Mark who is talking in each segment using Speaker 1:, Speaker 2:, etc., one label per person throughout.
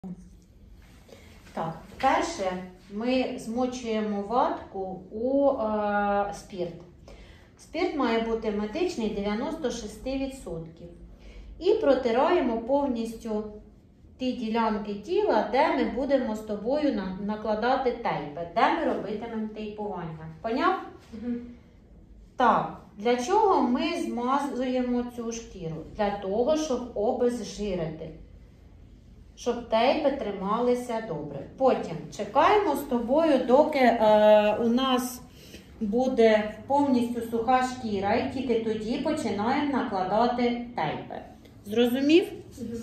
Speaker 1: Так, перше ми змочуємо ватку у спирт. Спирт має бути медичний 96%. І протираємо повністю ті ділянки тіла, де ми будемо з тобою накладати тейпи, де ми робитимемо тейпування. Поняв? Угу. Так, для чого ми змазуємо цю шкіру? Для того, щоб обезжирити. Щоб тейпи трималися добре. Потім чекаємо з тобою, доки у нас буде повністю суха шкіра, і тільки тоді починаємо накладати тейпи. Зрозумів? Угу.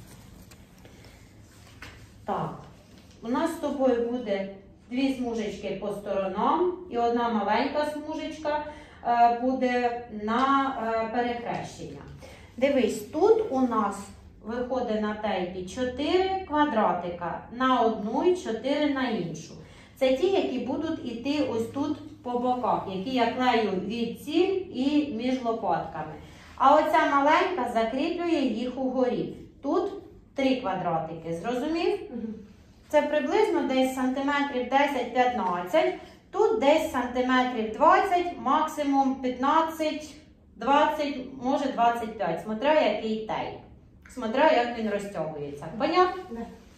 Speaker 1: Так, у нас з тобою буде дві смужечки по сторонам і одна маленька смужечка буде на перехрещення. Дивись, тут у нас виходить на тейпі 4 квадратика на одну і 4 на іншу. Це ті, які будуть йти ось тут по боках, які я клею від ціль і між лопатками. А оця маленька закріплює їх угорі. Тут 3 квадратики, зрозумів? Це приблизно десь сантиметрів 10-15. Тут десь сантиметрів 20, максимум 15, 20, може 25. Смотря який тейп. Смотря як він розтягується. Понятно?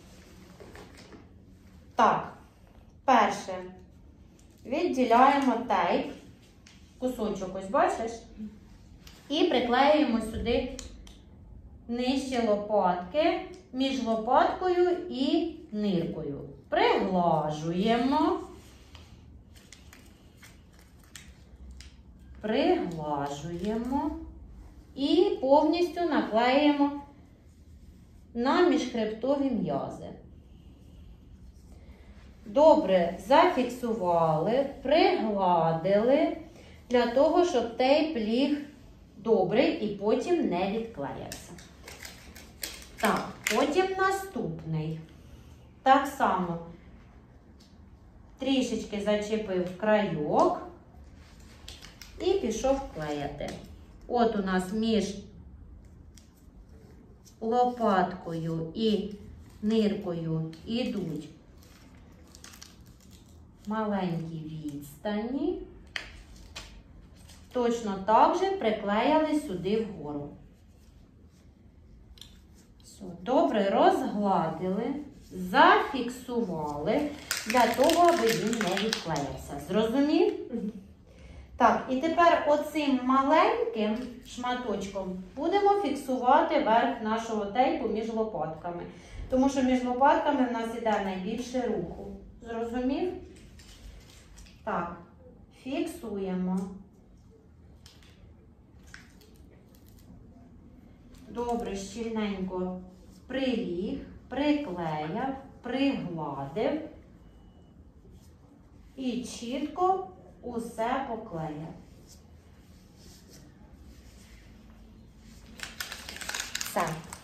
Speaker 1: Так, перше. Відділяємо тейп. Кусочок ось бачиш? І приклеюємо сюди нижче лопатки, між лопаткою і ниркою. Приглажуємо. Приглажуємо і повністю наклеїмо на міжхребтові м'язи. Добре зафіксували, пригладили, для того, щоб тейп ліг добре і потім не відклеявся. Так, потім наступний. Так само трішечки зачепив крайок і пішов клеяти. От у нас між лопаткою і ниркою йдуть маленькі відстані. Точно так же приклеїли сюди вгору. Все, добре розгладили, зафіксували, для того, аби він не відклеївся. Зрозумів? Так, і тепер оцим маленьким шматочком будемо фіксувати верх нашого тейпу між лопатками. Тому що між лопатками в нас іде найбільше руху. Зрозумів? Так, фіксуємо. Добре, щільненько приліг, приклеяв, пригладив і чітко усе поклеїв. Все.